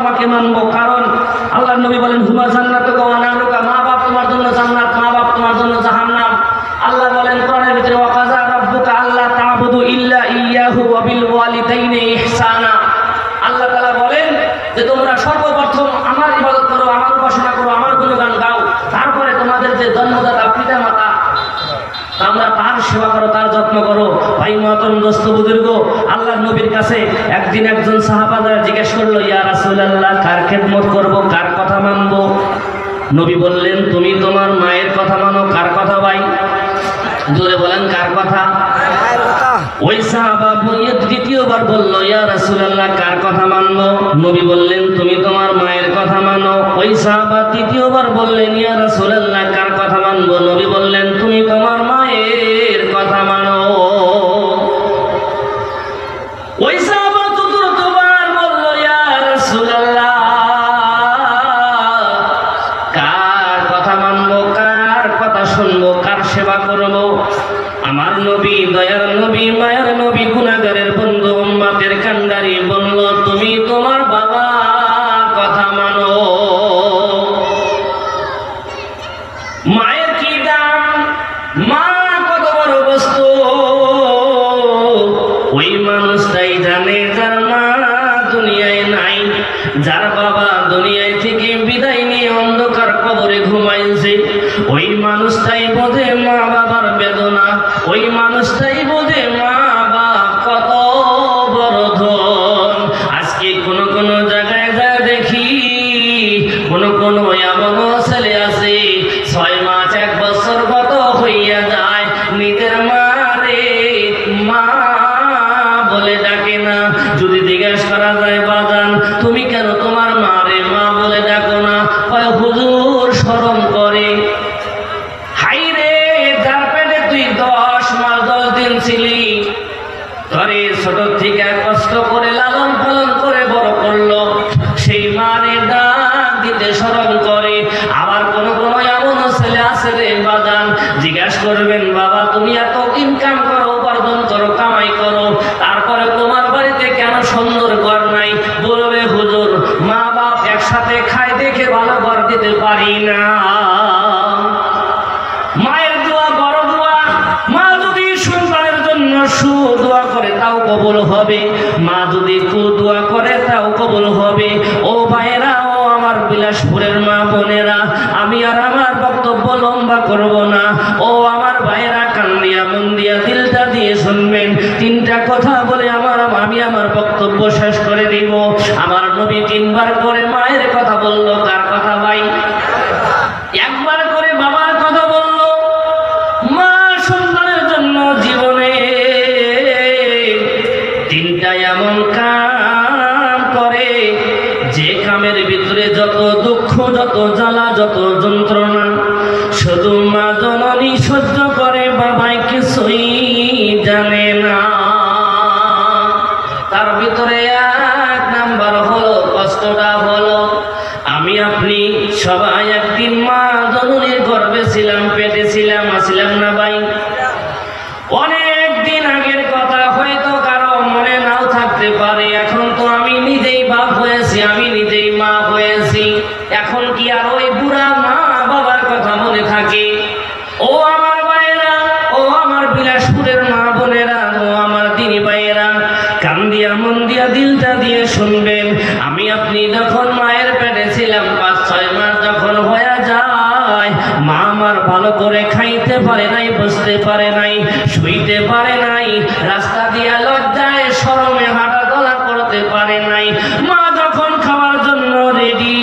তোমাকে মানবো। কারণ আল্লাহর নবী বলেন হুমা জান্নাতুকা ওয়া নারুকা, মা বাপ তোমার জন্য জান্নাত, মা বাপ তোমার জন্য জাহান্নাম। আল্লাহ বলেন কোরআনের ভিতরে ওয়া কাযা রাব্বুকা আল্লা তা'বুদু ইল্লা ইয়্যাহু ওয়া বিল ওয়ালিদাইনি ইহসানা। আল্লাহ তাআলা বলেন যে তোমরা সর্বপ্রথম আমার ইবাদত করো, আমার উপাসনা করো, আমার গুণগান গাও, তারপরে তোমাদের যে জন্মদাতা পিতা মাতা তোমরা তার সেবা করো, তার যত্ন করো। ভাই মহতরম দোস্ত বুজুর্গ, আল্লাহর নবীর কাছে একদিন একজন সাহাবা জিজ্ঞেস করলো, ইয়া রাসূলুল্লাহ, কার খেদমত করব, কার কথা মানব? নবী বললেন তুমি তোমার মায়ের কথা মানো। কার কথা ভাই? জোরে বলেন কার কথা? ওই সাহাবা দ্বিতীয়বার বলল, ইয়া রাসূলুল্লাহ, কার কথা মানব? নবী বললেন তুমি তোমার মায়ের কথা মানো। ওই সাহাবা তৃতীয়বার বললেন, ইয়া রাসূলুল্লাহ, কার কথা মানব? নবী বললেন তুমি তোমার মায়ের কথা মানো। ওই সাহাবা চতুর্থবার বলল, ইয়া রাসূলুল্লাহ, কার কথা মানব, কার কথা শুনবো, কার সেবা করব? আমার নবী, দয়ার নবী, মায়ের নবী, গুনাহগারের বন্ধু, উম্মতের কান্ডারি বলল তুমি তোমার বাবার কথা মানো। মায়ের কি দাম, মা কত বড় বস্তু, ওই মানুষটাই জানে যার মা দুনিয়ায় নাই, যার বাবা দুনিয়ায় থেকে বিদায় নিয়ে অন্ধকার কবরে ঘুমাইছে, ওই মানুষটাই বোঝে মা বাবার বেদনা, ওই মানুষটাই বোঝে মা বাবা কত বড় ধন। আজকে কোন কোন জায়গায় যা দেখি, কোন কোন এমন ছেলে আছে 6 মাস 1 বছর গত হইয়া যায়, নিজের মারে মা বলে ডাকে না। যদি জিজ্ঞাসা করা যায় বাজান তুমি কেন তোমার মারে মা বলে ডাকো না, কয় হুজুর শরম করে। হাইরে, যার পেটে তুই 10 মাস 10 দিন ছিলি, ধরে ছোট থেকে কষ্ট করে লালন পালন করে বড় করলো, সেই মারে ডাক দিতে শরম করে। আবার কোন কোন এমন ছেলে আছে রে বাজান, জিজ্ঞাসা করবেন বাবা তুমি এত ইনকাম করো, উপার্জন করো, কামাই করো, তারপরে তোমার বাড়িতে কেন সুন্দর ঘর নাই? বলবে হুজুর মা বাপ একসাথে খায় দেখে ভালো ঘর দিতে পারি না। মায়ের দোয়া বড় দোয়া। মা যদি সন্তানের জন্য সুদোয়া করে তাও কবুল হবে, মা যদি কুদোয়া করে তাও কবুল হবে। ও ভাইয়েরা, ও আমার বিলাসপুরের মা বোনেরা, আমি আর আমার বক্তব্য লম্বা করব না। ও আমার ভাইয়েরা, কান দিয়া মন দিয়া দিলটা দিয়ে শুনবেন। 3টা কথা বলে আমি আমার বক্তব্য শেষ করে দিব। আমার নবী 3বার করে মায়ের কথা বলল। কার কথা ভাই? একবার করে বাবার কথা বলল। মা সন্তানের জন্য জীবনে 3টা এমন কাম করে, যে কামের ভিতরে যত দুঃখ, যত জ্বালা, যত যন্ত্রণা শুধু মা জননী সহ্য করে, বাবাই কিছুই জানে না। তার ভিতরে 1 নাম্বার হলো কষ্টটা হলো, আমি আপনি সবাই একদিন মা জননীর গর্ভে ছিলাম, পেটে ছিলাম, আসিলাম না ভাই? অনেক দিন আগের কথা, হয়তো কারো মনে নাও থাকতে পারে। এখন তো আমি নিজেই বাপ হয়েছি, আমি নিজেই মা হয়েছি। এখন কি আর ওই বুড়া মা বাবার কথা মনে থাকে? ও আমার ভাইয়েরা, ও আমার বিলাসপুরের মা বোনেরা, ও আমার দিনী ভাইয়েরা, কান দিয়া মন দিয়া দিলটা দিয়ে শুনবেন। আমি আপনি যখন মায়ের পেটে ছিলাম, 5-6 মাস যখন হয়ে যায়, মা আমার ভালো করে খাইতে পারে নাই, বসতে পারে নাই, শুইতে পারে নাই, রাস্তা দিয়া লজ্জায় শরমে হাঁটা চলা করতে পারে নাই। মা যখন খাওয়ার জন্য রেডি,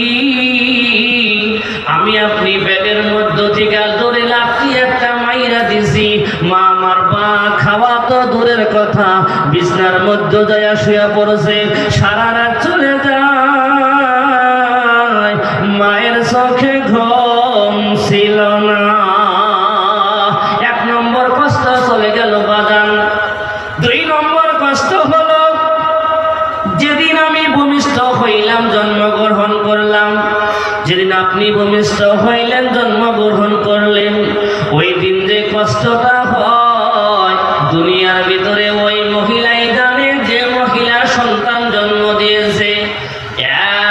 আমি আপনি পেটের মধ্য থেকে জোরে লাফি একটা মাইরা দিছি। মা আমার পা খাওয়া তো দূরের কথা, বিছনার মধ্যে যায় শুয়ে পড়ছে, সারা রাত চলে যায়, মায়ের চোখে ঘুম ছিল না। 1 নম্বর কষ্ট চলে গেল বাজান। 2 নম্বর কষ্ট হলো, যেদিন আমি ভূমিষ্ঠ হইলাম, জন্মগ্রহণ করলাম, যেদিন আপনি ভূমিষ্ঠ হইলেন, জন্মগ্রহণ করলেন, ওই দিন যে কষ্টটা হয় দুনিয়ার ভিতরে ওই মহিলাই জানে, যে মহিলা সন্তান জন্ম দিয়েছে।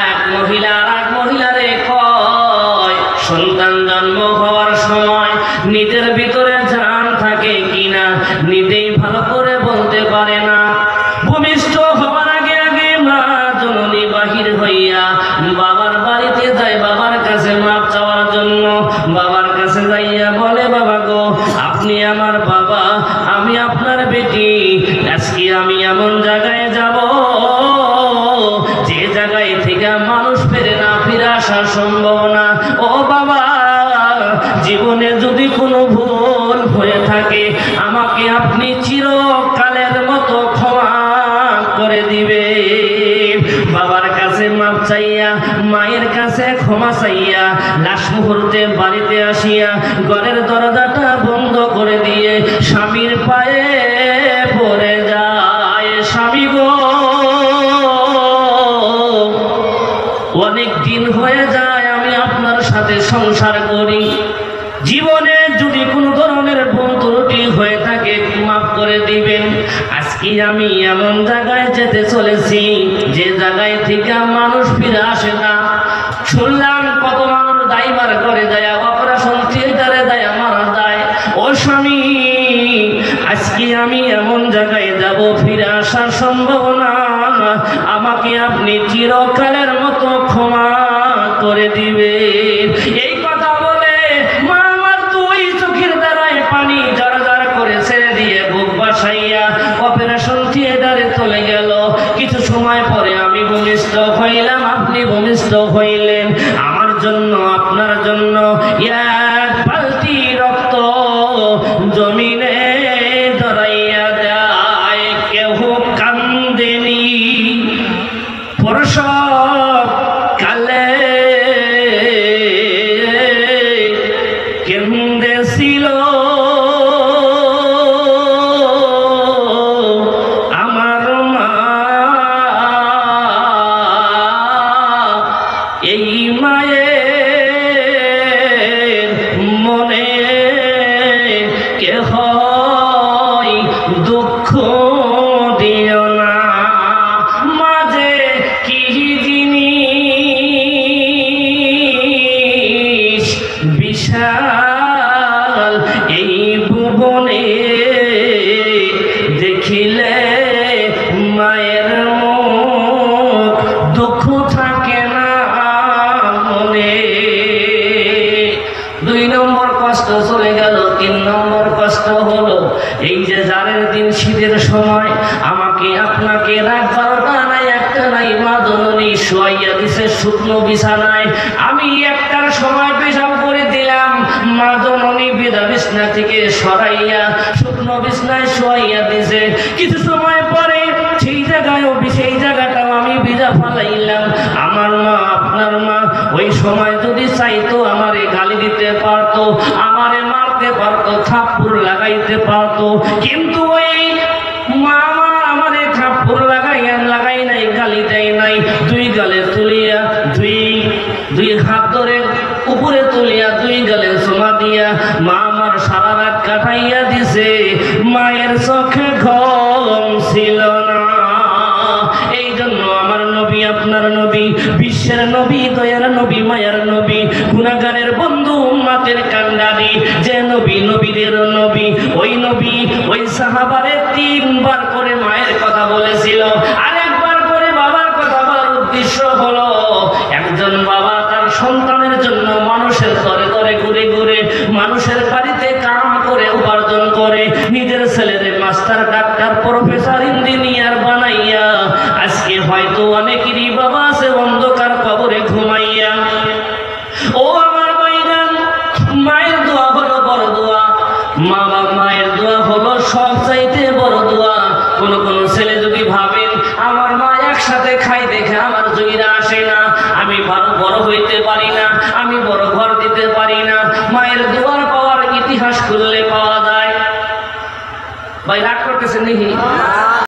ভিতরে জান থাকে কিনা নিজেই ভালো করে বলতে পারে না। ভূমিষ্ঠ হওয়ার আগে আগে মা জননী বাহির হইয়া বাবার বাড়িতে যায় বাবার কাছে মাপ চাওয়ার জন্য। বাবার কাছে যাইয়া বলে, বাবা গো, আপনি আমার বাবা, আমি আপনার বেটি। আজকে আমি এমন জায়গায় যাব যে জায়গায় থেকে মানুষ ফেরে না, ফিরে আসা সম্ভব না। ও বাবা, জীবনে যদি কোনো ভুল হয়ে থাকে আমাকে আপনি চিরকালের মতো ক্ষমা করে দিবে। বাবার কাছে মাপ চাইয়া, মায়ের কাছে ক্ষমা চাইয়া, লাশ মুহূর্তে বাড়িতে আসিয়া ঘরের দরজাটা বন্ধ করে দিয়ে স্বামীর পায়ে পড়ে যায়। স্বামী গো, অনেক দিন হয়ে যায় আমি আপনার সাথে সংসার করি। জীবনে যদি কোনো ধরনের ভুল ত্রুটি হয়ে থাকে মাফ করে দিবেন। আজকে আমি এমন জায়গায় যেতে চলেছি যে জায়গায় থেকে মানুষ ফিরে আসে না। শুনলাম কত মানুষ দায়বার করে যায়, অপারেশন থিয়েটারে যায় মারা যায়। ও স্বামী, আজকে আমি এমন জায়গায় যাব ফিরে আসার সম্ভব না, আমাকে আপনি চিরকালের মতো ক্ষমা করে দিবেন। এই কথা বলে মা আমার দুই চোখের দ্বারায় পানি জড় করে ছেড়ে দিয়ে বুক বাসাইয়া অপারেশন থিয়েটারে চলে গেল। কিছু সময় পরে আমি ভূমিষ্ঠ হইলাম, আপনি ভূমিষ্ঠ হইলেন। আমার জন্য, আপনার জন্য এক বালতি রক্ত জমিনে ধরাইয়া যায়, কেহ কান্দেনি। প্রসব কালে কেন্দেছিল আমার মা। এই মায়ের মনে কে হয় দুঃখ দিও না। মাঝে কি জিনিস বিশাল এই ভুবনে, দেখিলে মায়ের মুখ দুঃখ থাকে না মনে। 2 নম্বর কষ্ট চলে গেল। 3 নম্বর কষ্ট হলো এই যে জারের দিন শীতের সময় আমাকে আপনাকে রাত 12টা নাই 1টা নাই মা জননী শোয়াইয়া দিছে শুকনো বিছানায়। আমি 1টার সময় পেশাব করে দিলাম, মা জননী বিধা বিছনা থেকে সরাইয়া শুকনো বিছনায় শোয়াইয়া দিছে। কিছু সময় পরে সেই জায়গাটাও আমি ভিজা ফালাইলাম। আমার মা, আপনার মা ওই সময় যদি চাইতো আমারে গালি দিতে পারতো, আমারে মারতে পারতো, থাপ্পড় লাগাইতে পারতো, কিন্তু ওই মা আমারে থাপ্পড় লাগাই নাই, গালি দেয় নাই। 2 গালে তুলিয়া, দুই হাত ধরে উপরে তুলিয়া 2 গালে চুমা দিয়া মা আমার সারা রাত কাটাইয়া দিছে। মায়ের চোখে ঘুম ছিল না। এই জন্য আমার নবী, আপনার নবী, বিশ্বের নবী, দয়ার নবী, মায়ার নবী, গুনাহগারের বন্ধু, উম্মতের কান্ডারি, যে নবী নবীদের নবী, ওই নবী ওই সাহাবারে 3 বার করে মায়ের কথা বলেছিল, আর 1 বার করে বাবার কথা বলার উদ্দেশ্য হলো একজন বাবা তার সন্তানের জন্য মানুষের তরে তরে ঘুরে ঘুরে মানুষের বাড়িতে কাম করে উপার্জন করে নিজের ছেলেরে মাস্টার, ডাক্তার, প্রফেসর, ইঞ্জিনিয়ার বানাইয়া আজকে হয়তো অনেকেরই বাবা আছে অন্ধকার কবরে ঘুমাইয়া। ও আমার ভাইজান, মায়ের দোয়া হলো বড় দোয়া। মায়ের দোয়া হলো সবচাইতে বড় দোয়া। কোন ছেলে যদি ভাবেন আমার মা একসাথে খাই দেখে আমার জয়ীরা আসে না, আমি বড় হইতে পারি না, আমি বড় ঘর দিতে পারি না, মায়ের দোয়ার পাওয়ার ইতিহাস খুললে পাওয়া যায়। ভাই রাগ করতেছেন নাকি?